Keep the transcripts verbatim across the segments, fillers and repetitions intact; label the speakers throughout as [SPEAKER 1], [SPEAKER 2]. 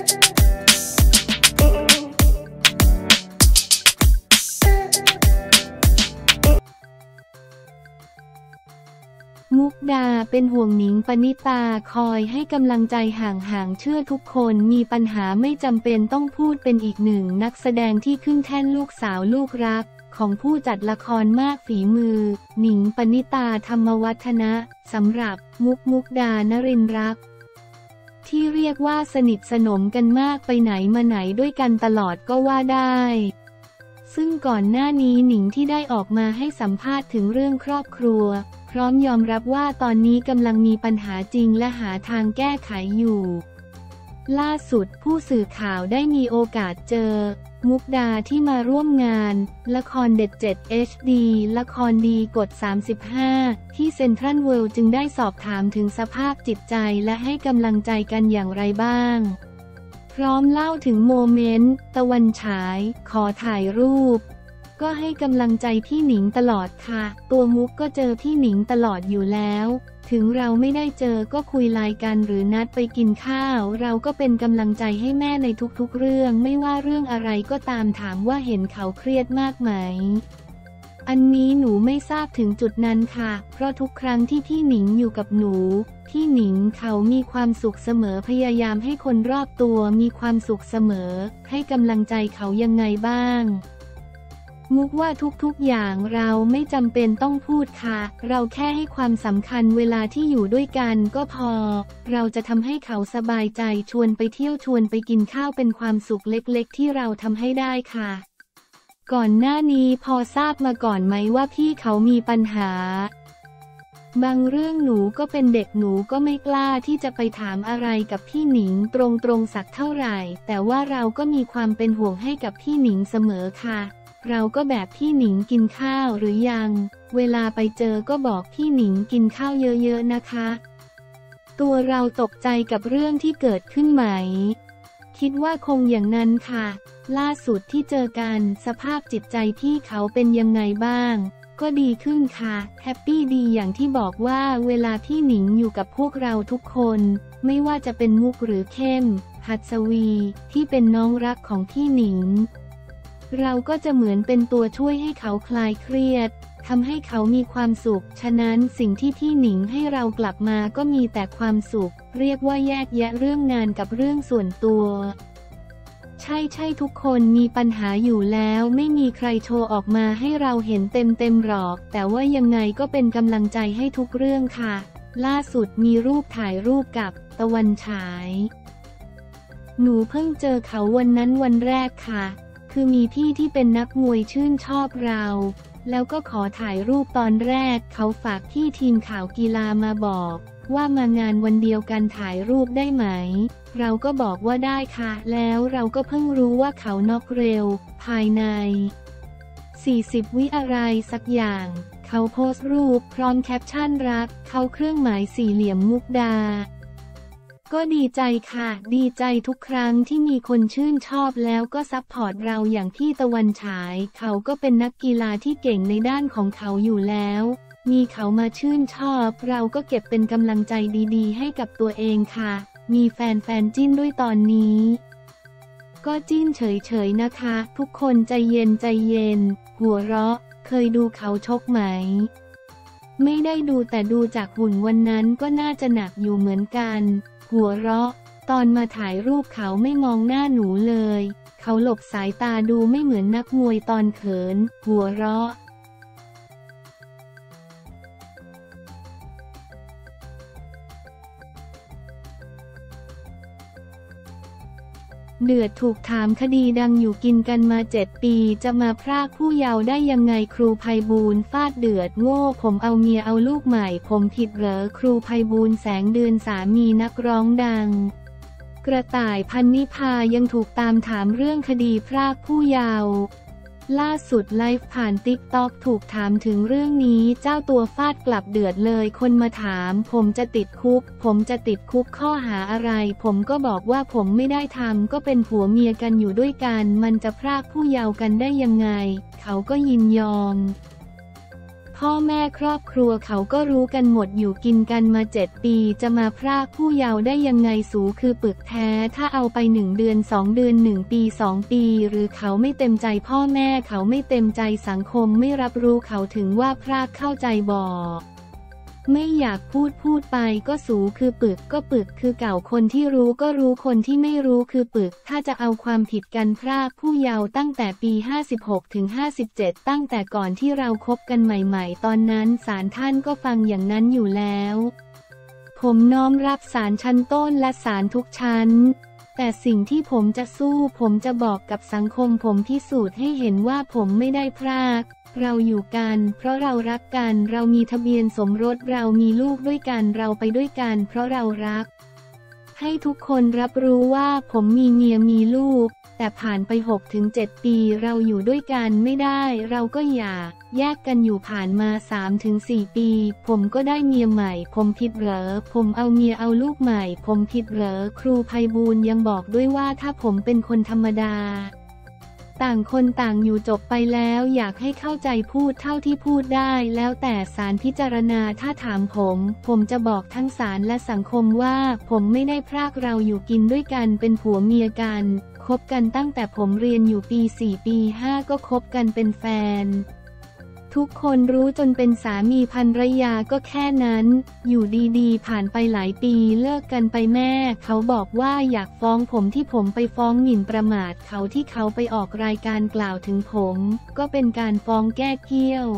[SPEAKER 1] มุกดาเป็นห่วงหนิงปณิตาคอยให้กำลังใจห่างๆเชื่อทุกคนมีปัญหาไม่จำเป็นต้องพูดเป็นอีกหนึ่งนักแสดงที่ขึ้นแท่นลูกสาวลูกรักของผู้จัดละครมากฝีมือหนิงปณิตาธรรมวัฒนะสำหรับมุกมุกดานรินทร์รักที่เรียกว่าสนิทสนมกันมากไปไหนมาไหนด้วยกันตลอดก็ว่าได้ซึ่งก่อนหน้านี้หนิงที่ได้ออกมาให้สัมภาษณ์ถึงเรื่องครอบครัวพร้อมยอมรับว่าตอนนี้กำลังมีปัญหาจริงและหาทางแก้ไขอยู่ล่าสุดผู้สื่อข่าวได้มีโอกาสเจอมุกดาที่มาร่วมงานละครเด็ด เจ็ด เอช ดี ละครดีกดสามสิบห้าที่เซ็นทรัลเวิลด์จึงได้สอบถามถึงสภาพจิตใจและให้กำลังใจกันอย่างไรบ้างพร้อมเล่าถึงโมเมนต์ตะวันฉายขอถ่ายรูปก็ให้กำลังใจพี่หนิงตลอดค่ะตัวมุกก็เจอพี่หนิงตลอดอยู่แล้วถึงเราไม่ได้เจอก็คุยไลน์กันหรือนัดไปกินข้าวเราก็เป็นกำลังใจให้แม่ในทุกๆเรื่องไม่ว่าเรื่องอะไรก็ตามถามว่าเห็นเขาเครียดมากไหมอันนี้หนูไม่ทราบถึงจุดนั้นค่ะเพราะทุกครั้งที่พี่หนิงอยู่กับหนูพี่หนิงเขามีความสุขเสมอพยายามให้คนรอบตัวมีความสุขเสมอให้กำลังใจเขายังไงบ้างมุกว่าทุกๆอย่างเราไม่จำเป็นต้องพูดค่ะเราแค่ให้ความสำคัญเวลาที่อยู่ด้วยกันก็พอเราจะทำให้เขาสบายใจชวนไปเที่ยวชวนไปกินข้าวเป็นความสุขเล็กๆที่เราทำให้ได้ค่ะก่อนหน้านี้พอทราบมาก่อนไหมว่าพี่เขามีปัญหาบางเรื่องหนูก็เป็นเด็กหนูก็ไม่กล้าที่จะไปถามอะไรกับพี่หนิงตรงๆสักเท่าไหร่แต่ว่าเราก็มีความเป็นห่วงให้กับพี่หนิงเสมอค่ะเราก็แบบพี่หนิงกินข้าวหรือยังเวลาไปเจอก็บอกพี่หนิงกินข้าวเยอะๆนะคะตัวเราตกใจกับเรื่องที่เกิดขึ้นไหมคิดว่าคงอย่างนั้นค่ะล่าสุดที่เจอกันสภาพจิตใจพี่เขาเป็นยังไงบ้างก็ดีขึ้นค่ะแฮปปี้ดีอย่างที่บอกว่าเวลาพี่หนิงอยู่กับพวกเราทุกคนไม่ว่าจะเป็นมุกหรือเข้มหัดสวีที่เป็นน้องรักของพี่หนิงเราก็จะเหมือนเป็นตัวช่วยให้เขาคลายเครียดทำให้เขามีความสุขฉะนั้นสิ่งที่พี่หนิงให้เรากลับมาก็มีแต่ความสุขเรียกว่าแยกแยะเรื่องงานกับเรื่องส่วนตัวใช่ใช่ทุกคนมีปัญหาอยู่แล้วไม่มีใครโชว์ออกมาให้เราเห็นเต็มเต็มหรอกแต่ว่ายังไงก็เป็นกำลังใจให้ทุกเรื่องค่ะล่าสุดมีรูปถ่ายรูปกับตะวันฉายหนูเพิ่งเจอเขาวันนั้นวันแรกค่ะคือมีพี่ที่เป็นนักมวยชื่นชอบเราแล้วก็ขอถ่ายรูปตอนแรกเขาฝากพี่ทีมข่าวกีฬามาบอกว่ามางานวันเดียวกันถ่ายรูปได้ไหมเราก็บอกว่าได้ค่ะแล้วเราก็เพิ่งรู้ว่าเขาน็อกเร็วภายในสี่สิบวิอะไรสักอย่างเขาโพสต์รูปพร้อมแคปชั่นรักเขาเครื่องหมายสี่เหลี่ยมมุกดาก็ดีใจค่ะดีใจทุกครั้งที่มีคนชื่นชอบแล้วก็ซัพพอร์ตเราอย่างพี่ตะวันฉายเขาก็เป็นนักกีฬาที่เก่งในด้านของเขาอยู่แล้วมีเขามาชื่นชอบเราก็เก็บเป็นกำลังใจดีๆให้กับตัวเองค่ะมีแฟนๆจิ้นด้วยตอนนี้ก็จิ้นเฉยๆนะคะทุกคนใจเย็นใจเย็นหัวเราะเคยดูเขาชกไหมไม่ได้ดูแต่ดูจากหุ่นวันนั้นก็น่าจะหนักอยู่เหมือนกันหัวเราะตอนมาถ่ายรูปเขาไม่มองหน้าหนูเลยเขาหลบสายตาดูไม่เหมือนนักมวยตอนเขินหัวเราะเดือดถูกถามคดีดังอยู่กินกันมาเจ็ดปีจะมาพรากผู้เยาว์ได้ยังไงครูไพบูลย์ฟาดเดือดโง่ผมเอาเมียเอาลูกใหม่ผมผิดเหรอครูไพบูลย์แสงเดือนสามีนักร้องดังกระต่ายพันนิพายังถูกตามถามเรื่องคดีพรากผู้เยาว์ล่าสุดไลฟ์ผ่านติ๊กต็อกถูกถามถึงเรื่องนี้เจ้าตัวฟาดกลับเดือดเลยคนมาถามผมจะติดคุกผมจะติดคุกข้อหาอะไรผมก็บอกว่าผมไม่ได้ทำก็เป็นผัวเมียกันอยู่ด้วยกันมันจะพรากผู้เยาว์กันได้ยังไงเขาก็ยินยอมพพ่อแม่ครอบครัวเขาก็รู้กันหมดอยู่กินกันมาเจ็ดปีจะมาพรากผู้เยาว์ได้ยังไงสูคือปึกแท้ถ้าเอาไปหนึ่งเดือนสองเดือนหนึ่งปีสองปีหรือเขาไม่เต็มใจพ่อแม่เขาไม่เต็มใจสังคมไม่รับรู้เขาถึงว่าพรากเข้าใจบ่ไม่อยากพูดพูดไปก็สูคือปึกก็ปึกคือเก่าคนที่รู้ก็รู้คนที่ไม่รู้คือปึกถ้าจะเอาความผิดกันพรากผู้เยาว์ตั้งแต่ปีห้าสิบหกถึงห้าสิบเจ็ดตั้งแต่ก่อนที่เราคบกันใหม่ๆตอนนั้นศาลท่านก็ฟังอย่างนั้นอยู่แล้วผมน้อมรับศาลชั้นต้นและศาลทุกชั้นแต่สิ่งที่ผมจะสู้ผมจะบอกกับสังคมผมพิสูจน์ให้เห็นว่าผมไม่ได้พรากเราอยู่กันเพราะเรารักกันเรามีทะเบียนสมรสเรามีลูกด้วยกันเราไปด้วยกันเพราะเรารักให้ทุกคนรับรู้ว่าผมมีเมียมีลูกแต่ผ่านไป หกถึงเจ็ด ปีเราอยู่ด้วยกันไม่ได้เราก็หย่าแยกกันอยู่ผ่านมา สามถึงสี่ ปีผมก็ได้เมียใหม่ผมผิดเหรอผมเอาเมียเอาลูกใหม่ผมผิดเหรอครูไพบูลย์ยังบอกด้วยว่าถ้าผมเป็นคนธรรมดาต่างคนต่างอยู่จบไปแล้วอยากให้เข้าใจพูดเท่าที่พูดได้แล้วแต่ศาลพิจารณาถ้าถามผมผมจะบอกทั้งศาลและสังคมว่าผมไม่ได้พรากเราอยู่กินด้วยกันเป็นผัวเมียกันคบกันตั้งแต่ผมเรียนอยู่ปีสี่ปีห้าก็คบกันเป็นแฟนทุกคนรู้จนเป็นสามีภรรยาก็แค่นั้นอยู่ดีๆผ่านไปหลายปีเลิกกันไปแม่เขาบอกว่าอยากฟ้องผมที่ผมไปฟ้องหมิ่นประมาทเขาที่เขาไปออกรายการกล่าวถึงผมก็เป็นการฟ้องแก้เกี้ยว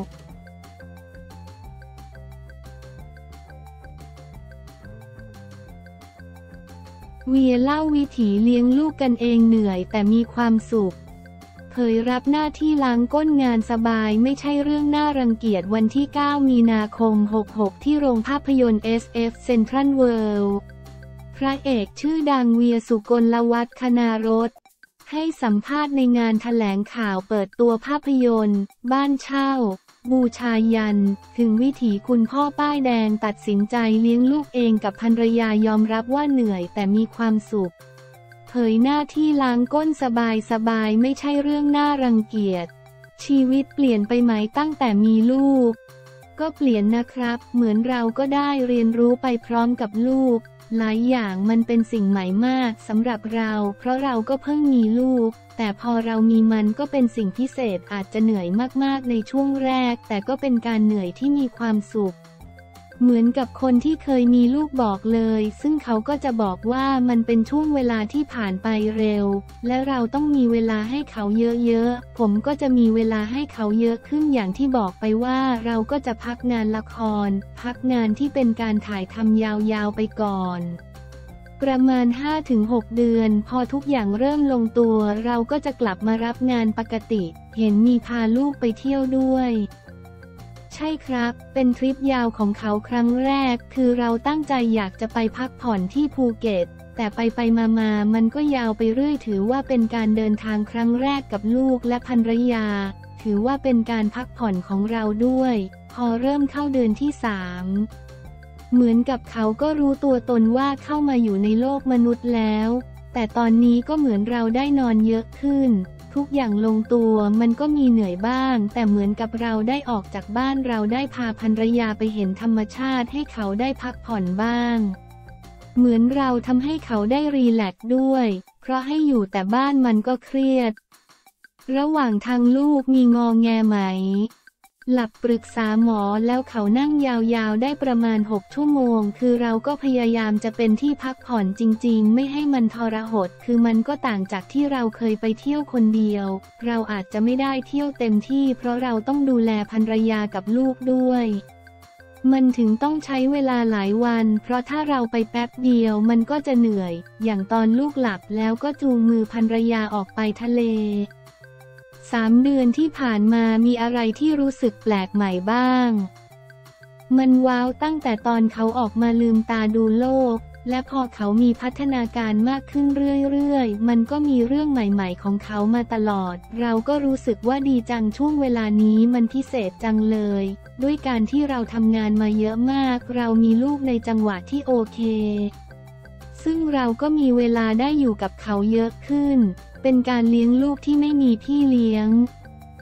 [SPEAKER 1] เวียเล่าวิถีเลี้ยงลูกกันเองเหนื่อยแต่มีความสุขเผยรับหน้าที่ล้างก้นงานสบายไม่ใช่เรื่องน่ารังเกียจวันที่เก้ามีนาคมหกหกที่โรงภาพยนตร์ เอส เอฟ Central World พระเอกชื่อดังเวียสุกลวัฒน์ คณารสให้สัมภาษณ์ในงานแถลงข่าวเปิดตัวภาพยนตร์บ้านเช่าบูชายันถึงวิถีคุณพ่อป้ายแดงตัดสินใจเลี้ยงลูกเองกับภรรยายอมรับว่าเหนื่อยแต่มีความสุขเผยหน้าที่ล้างก้นสบายสบายไม่ใช่เรื่องน่ารังเกียจชีวิตเปลี่ยนไปไหมตั้งแต่มีลูกก็เปลี่ยนนะครับเหมือนเราก็ได้เรียนรู้ไปพร้อมกับลูกหลายอย่างมันเป็นสิ่งใหม่มากสำหรับเราเพราะเราก็เพิ่งมีลูกแต่พอเรามีมันก็เป็นสิ่งพิเศษอาจจะเหนื่อยมากๆในช่วงแรกแต่ก็เป็นการเหนื่อยที่มีความสุขเหมือนกับคนที่เคยมีลูกบอกเลยซึ่งเขาก็จะบอกว่ามันเป็นช่วงเวลาที่ผ่านไปเร็วและเราต้องมีเวลาให้เขาเยอะๆผมก็จะมีเวลาให้เขาเยอะขึ้นอย่างที่บอกไปว่าเราก็จะพักงานละครพักงานที่เป็นการถ่ายทำยาวๆไปก่อนประมาณ ห้าถึงหก เดือนพอทุกอย่างเริ่มลงตัวเราก็จะกลับมารับงานปกติเห็นมีพาลูกไปเที่ยวด้วยใช่ครับเป็นทริปยาวของเขาครั้งแรกคือเราตั้งใจอยากจะไปพักผ่อนที่ภูเก็ตแต่ไปไปมามามันก็ยาวไปเรื่อยถือว่าเป็นการเดินทางครั้งแรกกับลูกและภรรยาถือว่าเป็นการพักผ่อนของเราด้วยพอเริ่มเข้าเดือนที่สามเหมือนกับเขาก็รู้ตัวตนว่าเข้ามาอยู่ในโลกมนุษย์แล้วแต่ตอนนี้ก็เหมือนเราได้นอนเยอะขึ้นทุกอย่างลงตัวมันก็มีเหนื่อยบ้างแต่เหมือนกับเราได้ออกจากบ้านเราได้พาภรรยาไปเห็นธรรมชาติให้เขาได้พักผ่อนบ้างเหมือนเราทำให้เขาได้รีแลกซ์ด้วยเพราะให้อยู่แต่บ้านมันก็เครียดระหว่างทางลูกมีงอแงไหมหลับปรึกษาหมอแล้วเขานั่งยาวๆได้ประมาณหกชั่วโมงคือเราก็พยายามจะเป็นที่พักผ่อนจริงๆไม่ให้มันทรหดคือมันก็ต่างจากที่เราเคยไปเที่ยวคนเดียวเราอาจจะไม่ได้เที่ยวเต็มที่เพราะเราต้องดูแลภรรยากับลูกด้วยมันถึงต้องใช้เวลาหลายวันเพราะถ้าเราไปแป๊บเดียวมันก็จะเหนื่อยอย่างตอนลูกหลับแล้วก็จูงมือภรรยาออกไปทะเลสามเดือนที่ผ่านมามีอะไรที่รู้สึกแปลกใหม่บ้างมันว้าวตั้งแต่ตอนเขาออกมาลืมตาดูโลกและพอเขามีพัฒนาการมากขึ้นเรื่อยๆมันก็มีเรื่องใหม่ๆของเขามาตลอดเราก็รู้สึกว่าดีจังช่วงเวลานี้มันพิเศษจังเลยด้วยการที่เราทำงานมาเยอะมากเรามีลูกในจังหวะที่โอเคซึ่งเราก็มีเวลาได้อยู่กับเขาเยอะขึ้นเป็นการเลี้ยงลูกที่ไม่มีพี่เลี้ยง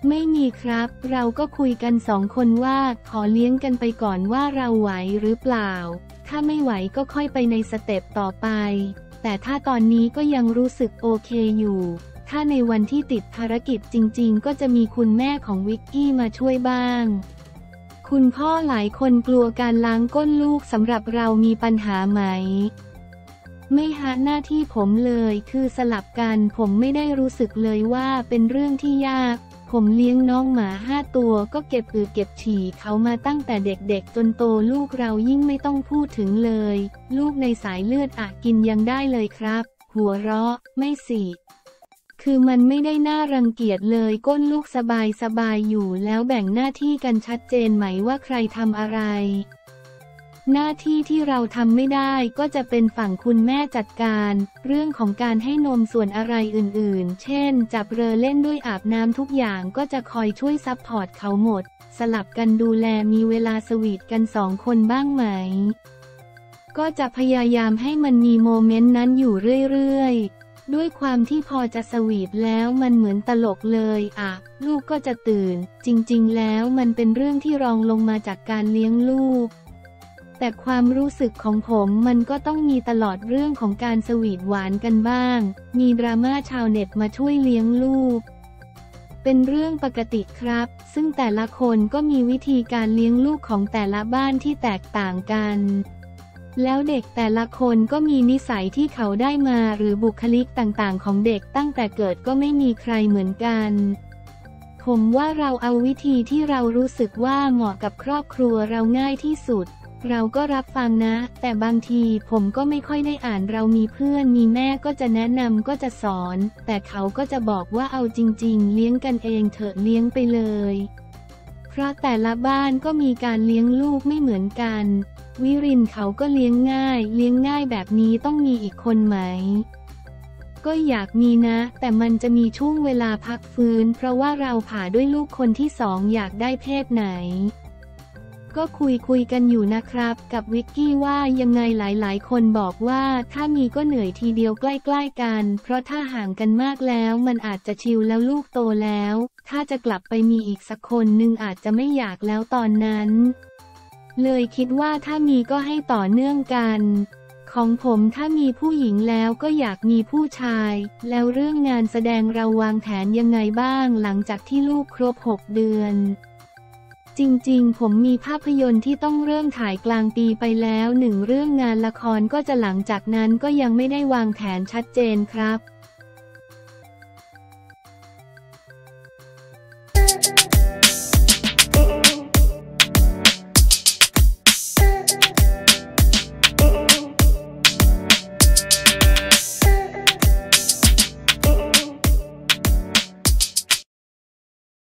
[SPEAKER 1] ไม่มีครับเราก็คุยกันสองคนว่าขอเลี้ยงกันไปก่อนว่าเราไหวหรือเปล่าถ้าไม่ไหวก็ค่อยไปในสเต็ปต่อไปแต่ถ้าตอนนี้ก็ยังรู้สึกโอเคอยู่ถ้าในวันที่ติดภารกิจจริงๆก็จะมีคุณแม่ของวิกกี้มาช่วยบ้างคุณพ่อหลายคนกลัวการล้างก้นลูกสำหรับเรามีปัญหาไหมไม่ฮะหน้าที่ผมเลยคือสลับกันผมไม่ได้รู้สึกเลยว่าเป็นเรื่องที่ยากผมเลี้ยงน้องหมาห้าตัวก็เก็บอือเก็บฉี่เขามาตั้งแต่เด็กๆจนโตลูกเรายิ่งไม่ต้องพูดถึงเลยลูกในสายเลือดอะกินยังได้เลยครับหัวเราะไม่สิคือมันไม่ได้น่ารังเกียจเลยก้นลูกสบายสบายอยู่แล้วแบ่งหน้าที่กันชัดเจนไหมว่าใครทำอะไรหน้าที่ที่เราทำไม่ได้ก็จะเป็นฝั่งคุณแม่จัดการเรื่องของการให้นมส่วนอะไรอื่นๆเช่นจับเรือเล่นด้วยอาบน้ำทุกอย่างก็จะคอยช่วยซัพพอร์ตเขาหมดสลับกันดูแลมีเวลาสวีทกันสองคนบ้างไหมก็จะพยายามให้มันมีโมเมนต์นั้นอยู่เรื่อยๆด้วยความที่พอจะสวีทแล้วมันเหมือนตลกเลยอ่ะลูกก็จะตื่นจริงๆแล้วมันเป็นเรื่องที่รองลงมาจากการเลี้ยงลูกแต่ความรู้สึกของผมมันก็ต้องมีตลอดเรื่องของการสวีทหวานกันบ้างมีดราม่าชาวเน็ตมาช่วยเลี้ยงลูกเป็นเรื่องปกติครับซึ่งแต่ละคนก็มีวิธีการเลี้ยงลูกของแต่ละบ้านที่แตกต่างกันแล้วเด็กแต่ละคนก็มีนิสัยที่เขาได้มาหรือบุคลิกต่างๆของเด็กตั้งแต่เกิดก็ไม่มีใครเหมือนกันผมว่าเราเอาวิธีที่เรารู้สึกว่าเหมาะกับครอบครัวเราง่ายที่สุดเราก็รับฟังนะแต่บางทีผมก็ไม่ค่อยได้อ่านเรามีเพื่อนมีแม่ก็จะแนะนำก็จะสอนแต่เขาก็จะบอกว่าเอาจริงๆเลี้ยงกันเองเถอะเลี้ยงไปเลยเพราะแต่ละบ้านก็มีการเลี้ยงลูกไม่เหมือนกันวิรินเขาก็เลี้ยงง่ายเลี้ยงง่ายแบบนี้ต้องมีอีกคนไหมก็อยากมีนะแต่มันจะมีช่วงเวลาพักฟื้นเพราะว่าเราผ่าด้วยลูกคนที่สองอยากได้เพศไหนก็คุยคุยกันอยู่นะครับกับวิกกี้ว่ายังไงหลายๆคนบอกว่าถ้ามีก็เหนื่อยทีเดียวใกล้ๆกันเพราะถ้าห่างกันมากแล้วมันอาจจะชิลแล้วลูกโตแล้วถ้าจะกลับไปมีอีกสักคนนึงอาจจะไม่อยากแล้วตอนนั้นเลยคิดว่าถ้ามีก็ให้ต่อเนื่องกันของผมถ้ามีผู้หญิงแล้วก็อยากมีผู้ชายแล้วเรื่องงานแสดงเราวางแผนยังไงบ้างหลังจากที่ลูกครบหกเดือนจริงๆผมมีภาพยนตร์ที่ต้องเริ่มถ่ายกลางปีไปแล้วหนึ่งเรื่องงานละครก็จะหลังจากนั้นก็ยังไม่ได้วางแผนชัดเจนครับ